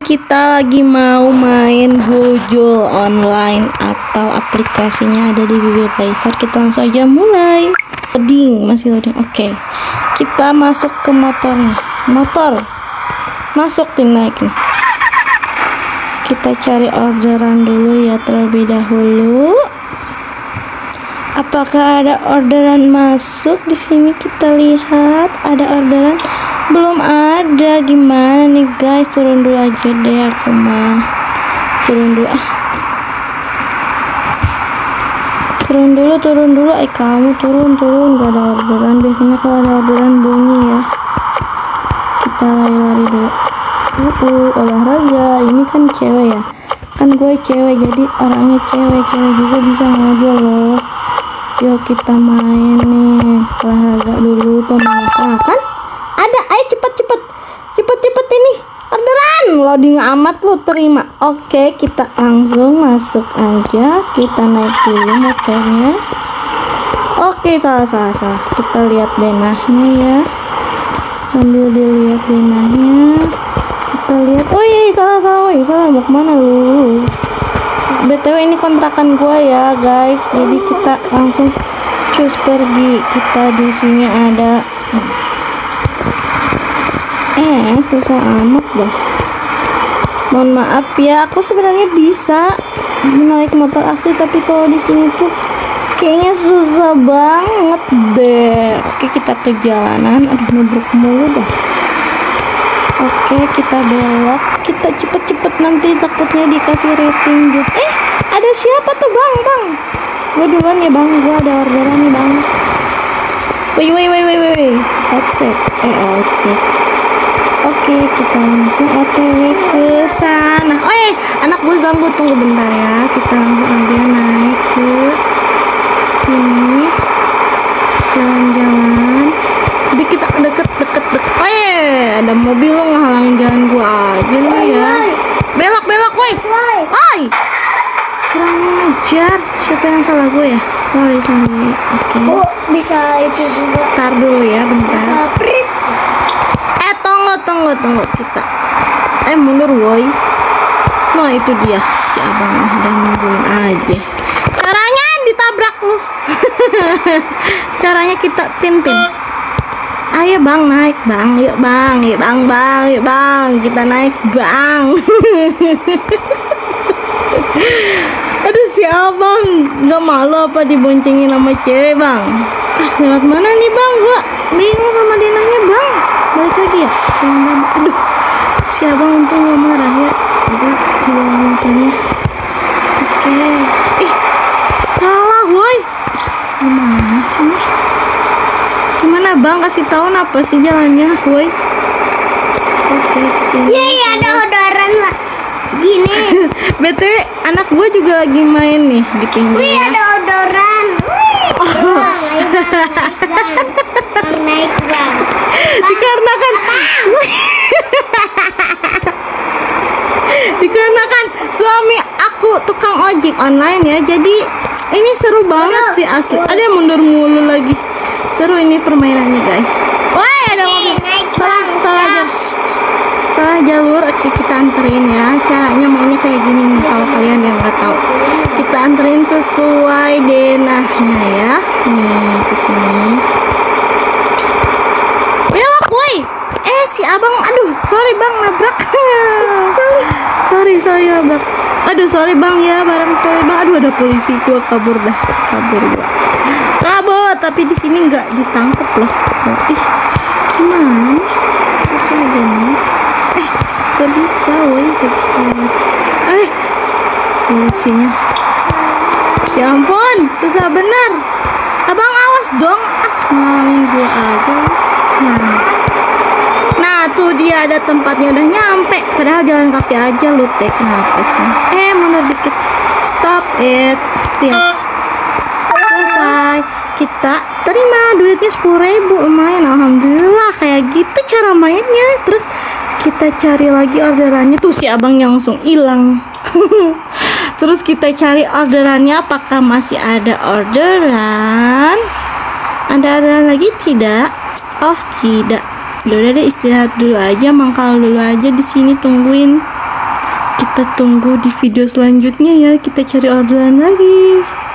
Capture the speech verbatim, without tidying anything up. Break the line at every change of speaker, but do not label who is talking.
kita lagi mau main Gojol online atau aplikasinya ada di Google Play Store. Kita langsung aja mulai. Loading, masih loading. Oke, kita masuk ke motornya. Motor, masuk nih, naik nih. Kita cari orderan dulu ya terlebih dahulu. Apakah ada orderan masuk di sini? Kita lihat ada orderan. Belum ada. Gimana nih guys, turun dulu aja deh aku mah. Turun dulu ah. Turun dulu, turun dulu. Eh kamu turun, turun. Gak ada orderan. Biasanya kalau ada orderan bunyi ya. Kita lari-lari dulu. Uh, uh, olahraga. Ini kan cewek ya. Kan gue cewek, jadi orangnya cewek. Cewek juga bisa ngojol loh. Yuk kita main nih. Olahraga dulu, pemanasan kan? Ada, ayo cepet cepet cepet cepet ini orderan. Loading amat lu, terima. Oke, kita langsung masuk aja. Kita naik dulu motornya. Oke, salah salah salah. Kita lihat denahnya ya. Sambil dilihat denahnya, kita lihat. Oh iya, salah salah, oh, iya, salah. Mau kemana lu? B T W ini kontrakan gua ya guys. Jadi kita langsung cus pergi. Kita di sini ada. Eh, susah amat dah. Mohon maaf ya, aku sebenarnya bisa naik motor asli, tapi kalau di sini tuh kayaknya susah banget deh. Oke, kita ke jalanan. Aduh, nubruk mulu dah. Oke, kita belok. Kita cepet-cepet, nanti takutnya dikasih rating good. Eh, ada siapa tuh bang? Bang, gue duluan ya bang. Gue ada orderan nih bang. Woi, woi, woi, woi, woi. Outset. Eh, outset. Oke, kita langsung O T W ke sana. Oh eh, anak gue ganggu, tunggu bentar ya. Kita langsung aja naik ke sini. Jalan-jalan. Dikit deket deket deket. Oh eh, ada mobil lo ngehalangin jalan gue aja lo ya. Belok belok, woi. Woi. Kurang ajar. Siapa yang salah gue ya? Sorry sorry. Oke.
Oh, bisa itu juga.
Tar dulu ya, bentar.
Saprit.
Tunggu tunggu kita eh mundur woi. Nah itu dia si abang udah nungguin aja. Caranya ditabrak lu. Caranya kita tintin. Ayo bang, naik bang, yuk bang, yuk bang bang, yuk bang, kita naik bang. Aduh si abang nggak malu apa diboncengin sama cewek bang. Ah, lewat mana nih bang? Gua bingung sama dinahnya bang. Balik lagi ya. Aduh, si abang untung gak marah ya. Udah buang motornya. Oke. Ih, salah woi. Gimana sih nih? Gimana bang, kasih tahu apa sih jalannya woi? Oke, kesini.
Iya, iya, ada orderan lah. Gini.
B T W anak gue juga lagi main nih di pinggir.
Wih, ada orderan. Wih, bang, ayo bang, naik bang. Bang, naik bang.
Dikarenakan dikarenakan suami aku tukang ojek online ya, jadi ini seru banget sih asli. Ada yang mundur mulu lagi. Seru ini permainannya guys. Wah, ada mobil. Salah salah jalur. Salah jalur. Oke, kita anterin ya. Caranya mainnya kayak gini nih kalau kalian yang nggak tahu. Kita anterin sesuai denahnya ya. Nih ke sini. Eh si abang, aduh sorry bang nabrak. sorry sorry nabrak. Aduh sorry bang ya, barang sorry bang. Aduh ada polisi, gua kabur dah, kabur gua. Kabur, tapi di sini nggak ditangkap loh. Ih gimana? Bisa aja nih. Eh gak bisa, woi gak bisa. Eh polisinya. Ya ampun, susah bener. Abang awas dong. Ah ngalangin gua aja. Nah. Nah tuh dia ada tempatnya, udah nyampe. Padahal jalan kaki aja lu teh. Kenapa sih? Eh mundur dikit. Stop it. Siap. Selesai. Kita terima duitnya sepuluh ribu. Lumayan, alhamdulillah. Kayak gitu cara mainnya. Terus kita cari lagi orderannya. Tuh si abang yang langsung hilang. Terus kita cari orderannya. Apakah masih ada orderan? Ada orderan lagi? Tidak. Oh tidak. Ya udah deh, istirahat dulu aja, mangkal dulu aja di sini, tungguin kita tunggu di video selanjutnya ya. Kita cari orderan lagi.